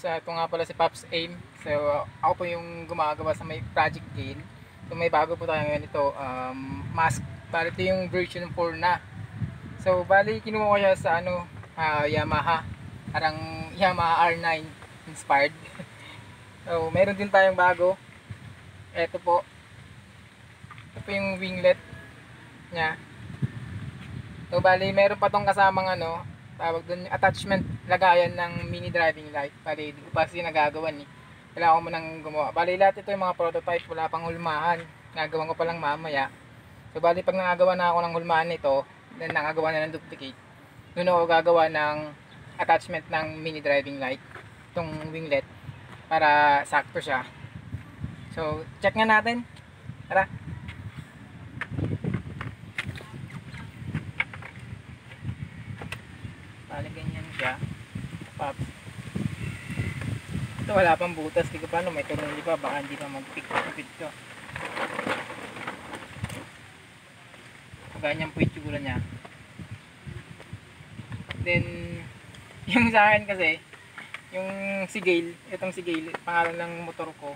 ito nga pala si Pops Aim. So, ako po yung gumagawa sa may Project Gain. So, may bago po tayo ngayon ito, mask. Bali ito yung version 4 na. So, bali kinuha ko siya sa Yamaha. Parang Yamaha R9 inspired. So, meron din tayong bago. Ito po. Ito po yung winglet niya. So, bali meron pa tong kasamang tawag doon, attachment lagayan ng mini driving light. Bali, hindi ko pa kasi nagagawan eh. Kailangan ko munang gumawa. Bali, lahat ito yung mga prototype, wala pang hulmahan. Nagawa ko pa lang mamaya. So, bali, pag nangagawa na ako ng hulmahan nito, then nangagawa na ng duplicate, doon ako gagawa ng attachment ng mini driving light, itong winglet, para sakto siya. So, check nga natin. Tara. Bali, ganyan siya. Pops. Ito wala pang butas. Di ko paano may tulong pa. Baka hindi pa mag-pick to. Ganyan po itsura niya. Then, yung sa akin kasi, yung Sigale, itong Sigale, pangalan ng motor ko,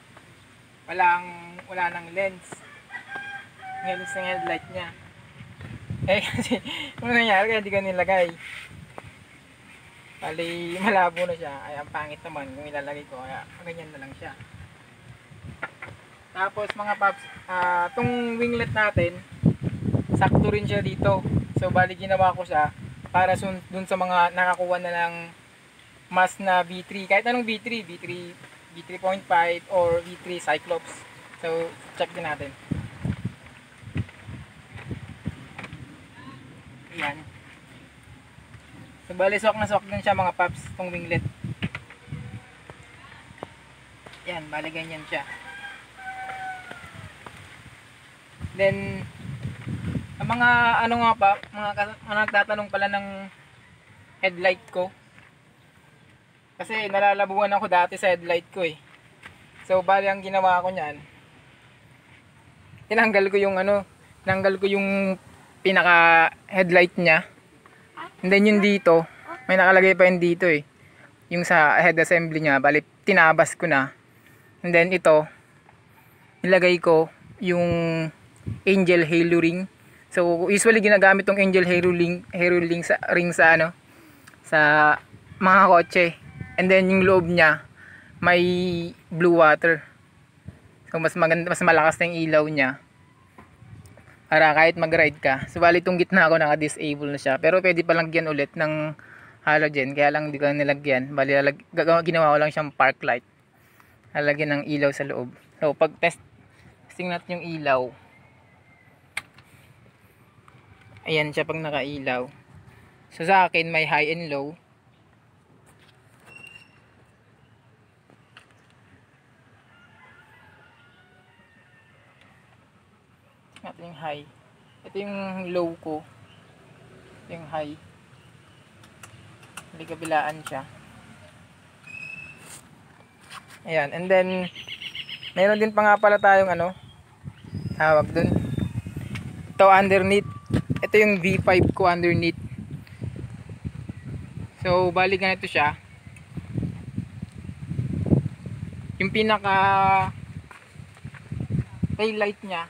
wala nang lens. Lens ng headlight niya. Eh kasi, ano nangyari kaya hindi ko nilagay. Bali, malabo na siya. Ay, ang pangit naman kung ilalagay ko. Kaya, ganyan na lang siya. Tapos, mga paps, itong winglet natin, sakto rin siya dito. So, bali, ginawa ko siya para dun sa mga nakakuha na ng mas na V3. Kahit anong V3, V3.5 or V3 Cyclops. So, check din natin. Ayan. So, bali, swak na swak din siya mga paps, itong winglet. Yan, bali ganyan siya. Then, ang mga mga nagtatanong pala ng headlight ko. Kasi nalalabuan ako dati sa headlight ko eh. So, bali ang ginawa ko niyan, tinanggal ko yung pinaka headlight niya. And then yung dito, may nakalagay pa yun dito eh. Yung sa head assembly niya, bali tinabas ko na. And then ito, nilagay ko yung angel halo ring. So usually ginagamit tong angel halo ring sa mga kotse. And then yung loob niya, may blue water. So mas maganda, mas malakas na yung ilaw niya. Para kahit mag-ride ka. So bali itong gitna ko naka-disable na siya. Pero pwede pa lagyan ulit ng halogen. Kaya lang hindi ko nilagyan. Bali ginawa ko lang siyang park light. Lalagyan ng ilaw sa loob. So pag testing natin yung ilaw. Ayan siya pag naka-ilaw. So sa akin may high and low. Ito yung high. Ito yung low ko. Ito yung high. Hindi kabilaan siya. Ayan. And then, meron din pa nga pala tayong tawag dun. Ito underneath. Ito yung V5 ko underneath. So, bali ganito siya. Yung pinaka tail light niya,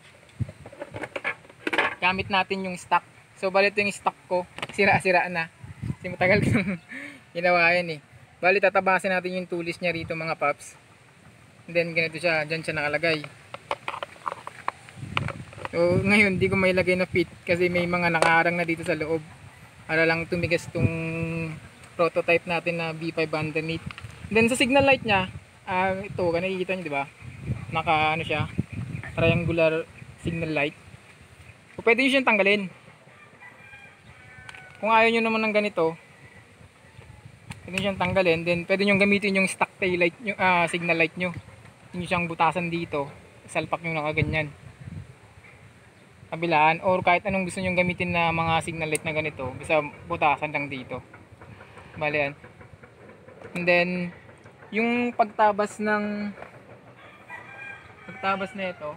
gamit natin yung stock. So bali ito yung stock ko, sira-sira na kasi matagal kong ginawa yan eh. Bali tatabasin natin yung tulis niya rito mga paps. And then ganito siya, dyan siya nakalagay. So ngayon di ko may lagay na fit kasi may mga nakaharang na dito sa loob para lang tumigas tong prototype natin na V5 underneath. And then sa signal light niya, ito nakikita niyo di ba, naka siya, triangular signal light. O pwede nyo siyang tanggalin. Kung ayaw nyo naman ng ganito, pwede nyo siyang tanggalin. Then pwede nyo gamitin yung stock tail light nyo, signal light nyo. Pwede nyo siyang butasan dito. Salpak nyo nakaganyan. Kabilaan. Or kahit anong gusto nyo gamitin na mga signal light na ganito. Basta butasan lang dito. Bale yan. And then, yung pagtabas na ito,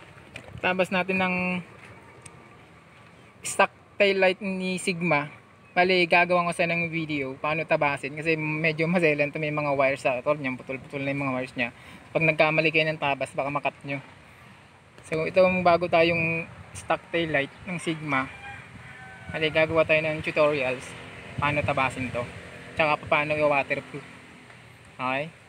tabas natin ng stock tail light ni Sigma. Bali, gagawa ko sa ng video paano tabasin kasi medyo maselan to, may mga wires sa tol niya, putol-putol na yung mga wires niya. Pag nagkamali kayo ng tabas, baka makat nyo. So, itong bago tayong stock tail light ng Sigma. Bali, gagawa tayo ng tutorials paano tabasin to. Tsaka paano i-waterproof. Okay?